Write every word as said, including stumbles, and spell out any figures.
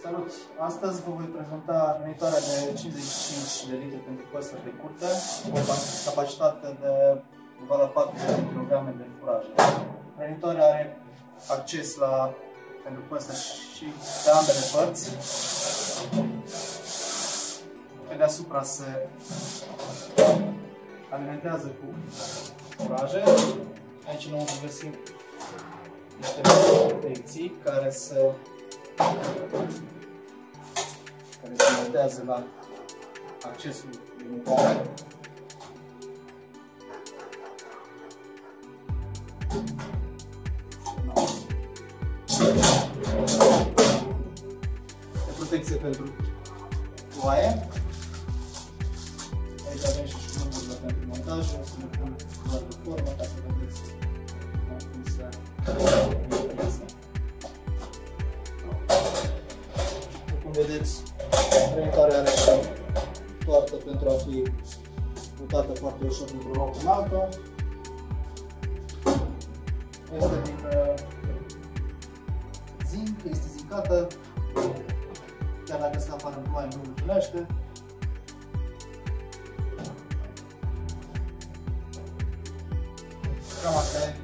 Salut! Astăzi vă voi prezenta hrănitoarea de cincizeci și cinci de litri pentru păsări de curte, cu o capacitate de undeva la patru kilograme de furaje. Hrănitoarea are acces la pentru păsări și pe ambele părți. Pe deasupra se alimentează cu furaje. Aici nu găsim niște protecții care se care se montează la accesul limitoare. De protecție pentru ploaie. Aici avem și șnururile pentru montaj. O să le pun doar de formă ca să vedeți cum se montează. Cum vedeți, hrănitoarea are și toartă pentru a fi mutată foarte ușor dintr-un loc în altul. Este din uh, zinc, este zincată, chiar dacă stă afară în ploaie nu ruginește. Cam asta e.